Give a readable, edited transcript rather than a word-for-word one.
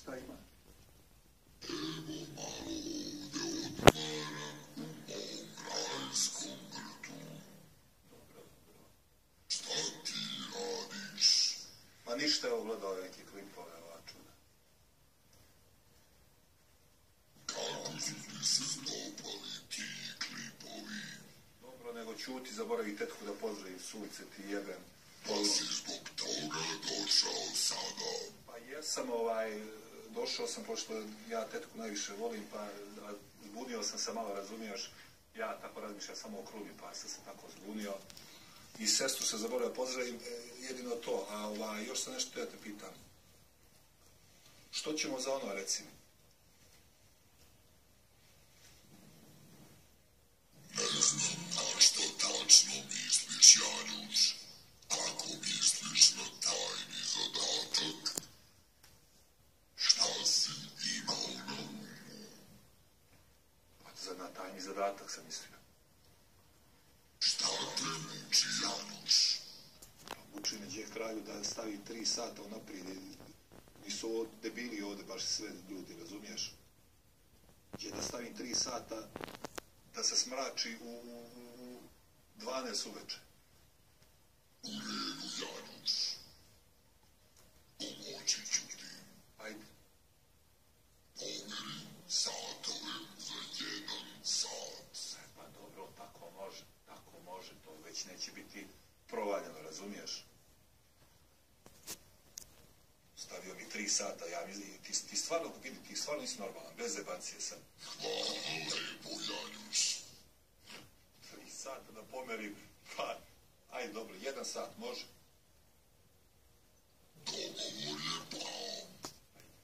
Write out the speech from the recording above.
Šta ima? Ma ništa, evo gledao neke klipove, ova čuda. Kako su ti se dopali ti klipovi? Dobro, nego čuti, zaboravi tetku da pozdravim, sunce ti jebem. Pa si zbog toga došao sada? Pa jesam, došao sam, pošto ja tetku najviše volim, pa zbunio sam se malo, razumiješ, ja tako razmišljam samo o krumi, pa sam se tako zbunio. I sestru se zaboravio pozdravim, jedino to, a još sam nešto te pitam. Što ćemo za ono, recimo? Ne znam na što tačno misliš, Janjuš. Ako misliš na tajni zadatak, šta si imao na umu? Pa na tajni zadatak sam mislio. Šta te muči, Januš? Muči me Đeh kralju da stavi 3 sata unaprijed. Nisu ovo debili ovdje baš sve ljudi, razumiješ? Gdje da stavim 3 sata da se smrači u 12 uveče. U redu, Januš. Pomoći ću ti. Ajde. Pomeri satove za 1 sat. Pa dobro, tako može, to već neće biti provaljeno, razumiješ? Stavio mi 3 sata, ja mislim, ti stvarno, vidi, ti stvarno nisi normalan, bez zebancije sam. Hvala lepo, Janjuš. 3 sata da pomerim, pa, ajde dobro, 1 sat, može? Dogovor je pao.